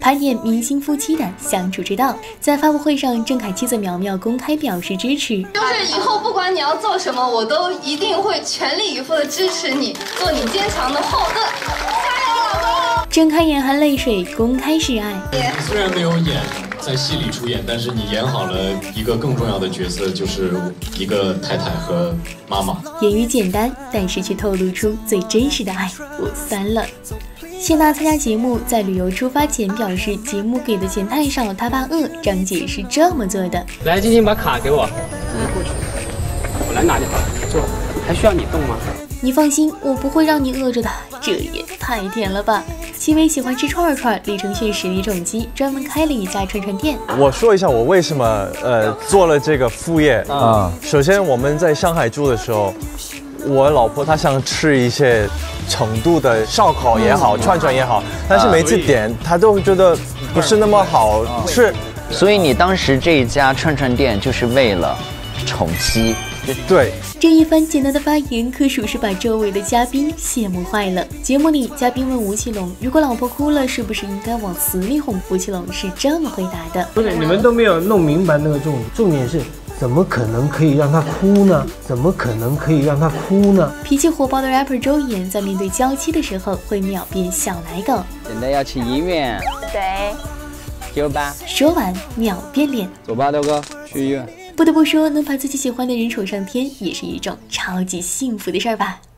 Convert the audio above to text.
盘点明星夫妻的相处之道。在发布会上，郑恺妻子苗苗公开表示支持， 就是以后不管你要做什么，我都一定会全力以赴的支持你，做你坚强的后盾。加油，老公！ 郑恺眼含泪水公开示爱。 虽然没有在戏里出演，但是你演好了一个更重要的角色，就是一个太太和妈妈。 言语简单，但是却透露出最真实的爱。我翻了。谢娜参加节目，在旅游出发前表示，节目给的钱太少，她怕饿。张姐是这么做的。 来，晶晶把卡给我，过去，我来拿就好了。坐，还需要你动吗？ 你放心，我不会让你饿着的。这也太甜了吧！戚薇喜欢吃串串，李承铉实力重击，专门开了一家串串店。 我说一下我为什么做了这个副业啊。首先我们在上海住的时候，我老婆她想吃一些成都的烧烤也好，串串也好，但是每次点她都觉得不是那么好吃。 所以你当时这一家串串店就是为了宠妻。 对， 这一番简单的发言可属是把周围的嘉宾羡慕坏了。节目里，嘉宾问吴奇隆，如果老婆哭了，是不是应该往死里哄？吴奇隆是这么回答的： 不是，你们都没有弄明白那个重点是，怎么可能可以让他哭呢？怎么可能可以让他哭呢？ 脾气火爆的 rapper 周岩在面对娇妻的时候会秒变小奶狗。 现在要去医院。 对。 有吧？ 说完秒变脸。 走吧，豆哥，去医院。 不得不说，能把自己喜欢的人宠上天，也是一种超级幸福的事儿吧。